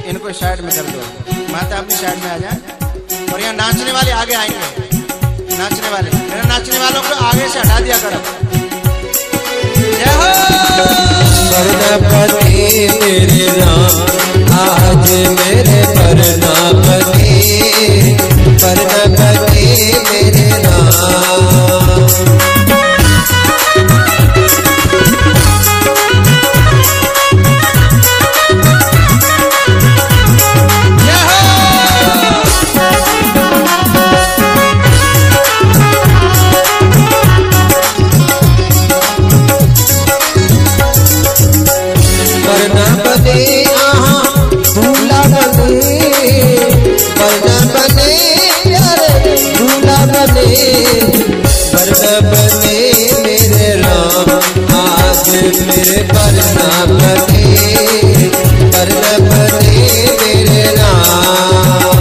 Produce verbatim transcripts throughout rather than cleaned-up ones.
इनको साइड में कर दो, माता अपनी साइड में आ जाए। और यहाँ नाचने वाले आगे आएंगे, नाचने वाले मेरे नाचने वालों को आगे से हटा दिया करो। जय हो परनापति मेरे राम, आज मेरे परनापति, परनापति मेरे राम। परनापति मेरे राम, आज मेरे परनापति, परनापति मेरे राम।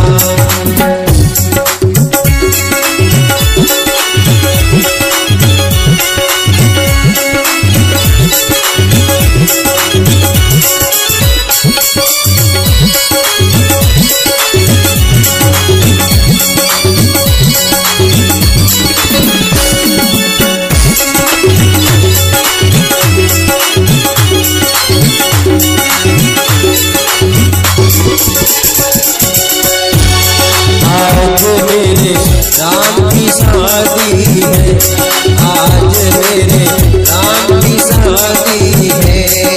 राम की शादी है, आज मेरे राम की शादी है,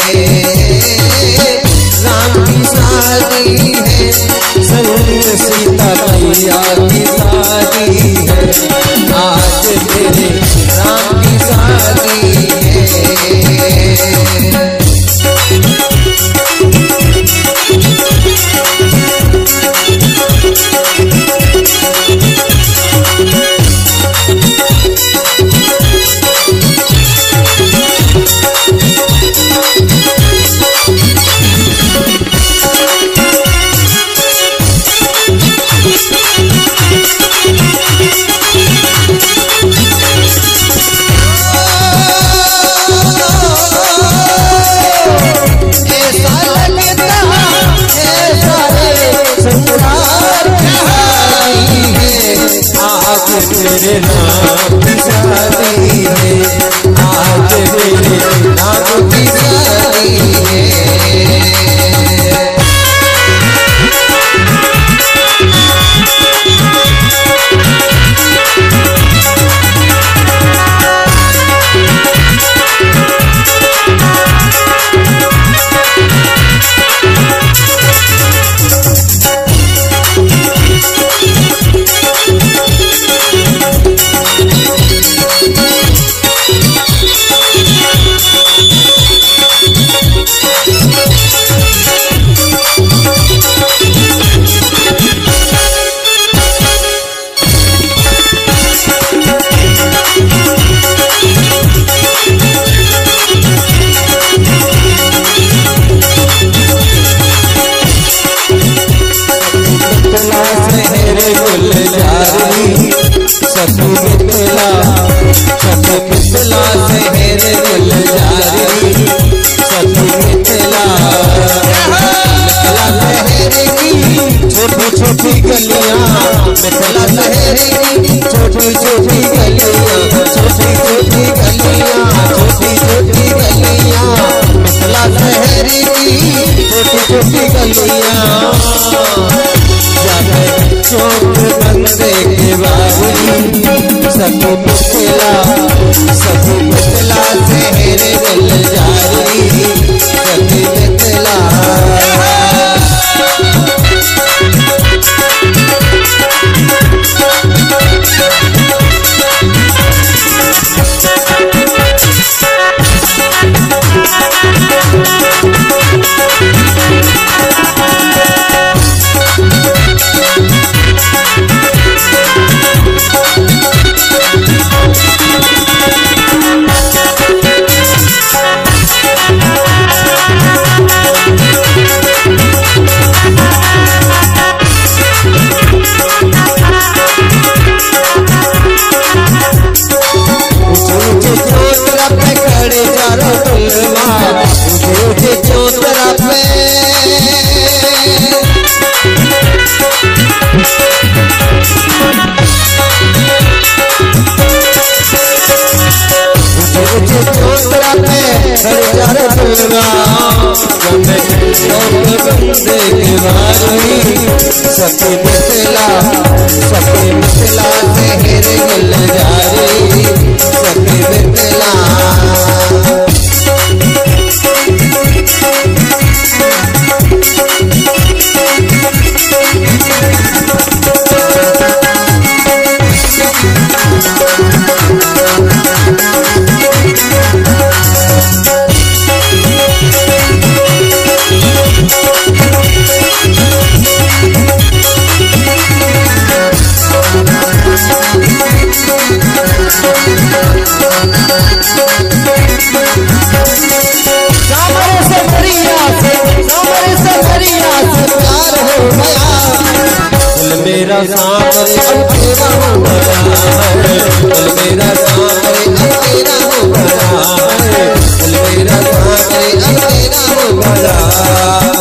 राम की शादी है, संग सीता मैया की शादी है, आज मेरे राम की शादी है। मेरे नाम की शादी है, आज मेरे नाम की शादी है। सखी मिथिला, सखी मिथिला शहर गुलजारी, सखी मिथिला, मिथिला शहर की छोटी छोटी गलियां, मिथिला शहर की छोटी छोटी गलियां, छोटी छोटी गलियां, छोटी छोटी गलियां, मिथिला शहर की छोटी छोटी गलियां। चौक बंदे के बारी, सखी मिथिला, सखी मिथिला शहर गुलजारी, सखी मिथिला। सवारी सखी मिथिला सखी मिथिला शहर गुलजारी सखी मिथिला मेरा सामने अंधेरा हो गया है दिल मेरा सामने अंधेरा हो गया है दिल मेरा सामने अंधेरा हो गया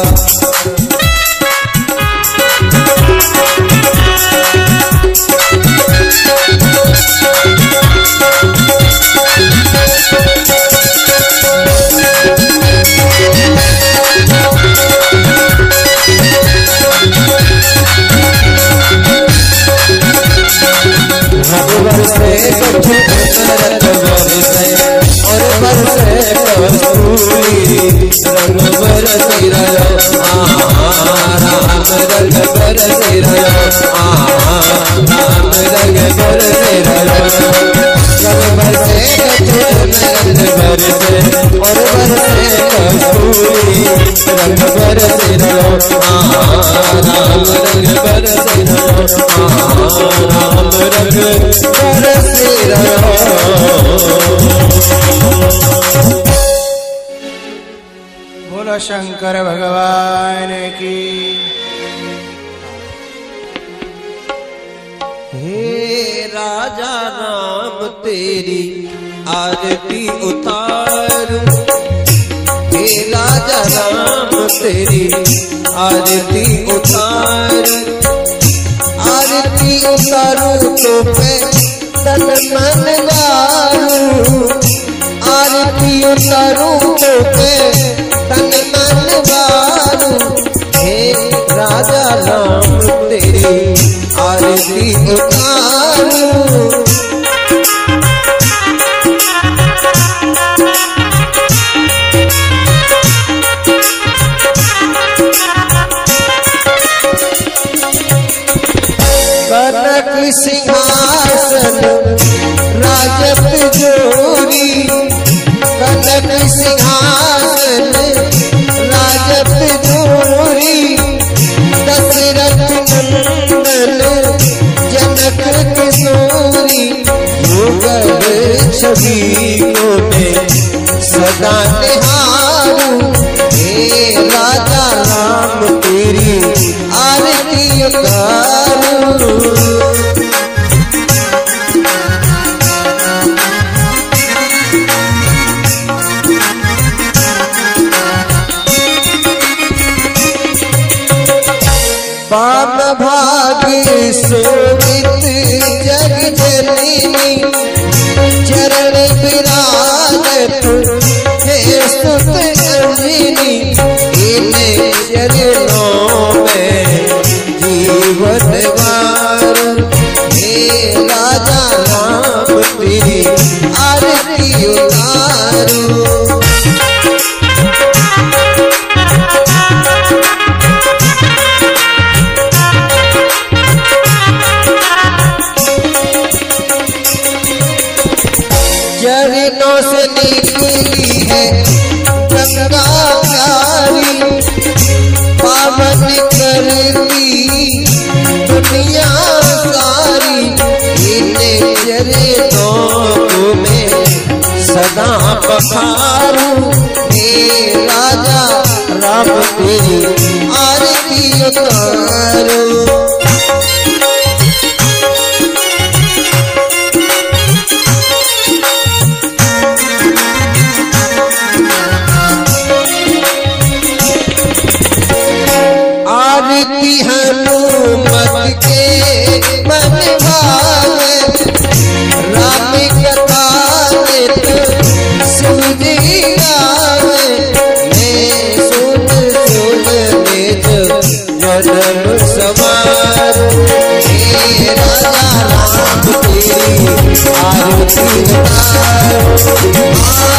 बरसे कभी रंग बरसे और बरसे कस्तूरी रंग बरसी रहो राम रंग बरसी रहो राम रंग बरसी रहो रंग बरसे रंग बरसे और बरसे कस्तूरी रंग बरसी रहो राम रंग बरसी रहो राम रंग बरसी रहो। बोलो शंकर भगवान की। हे राजा राम तेरी आरती उतारू हे राजा राम तेरी आरती उतारू आरती उतारू तो पे तन मन वारू आरती उतारू तो पे तन मन वारू हे राजा राम तेरी आरती उतारू कनक सिंहासन राजप जोरी कनक सिंहासन राजप जोरी दशरथ नंदन जनक किशोरी युगल छवि को मैं सदा निहारू हे राजा राम तेरी आरती उतारू पाप भाग्य शोभित जग जननी चरण विराजत हे सुत अंजनी इन चरणों में जीवन वार हे राजा राम तेरी आरती उतारू चरणों से निकली है गंगा प्यारी पावन करती दुनिया सारी इन चरणों को मैं सदा पखारू हे राजा राम तेरी आरती उतारू आरती हनुमत के मन भावे राम कथा नित सुजी गावे मैं सुन सुन नित कदम सवार हे राजा राम तेरी आरती उतार।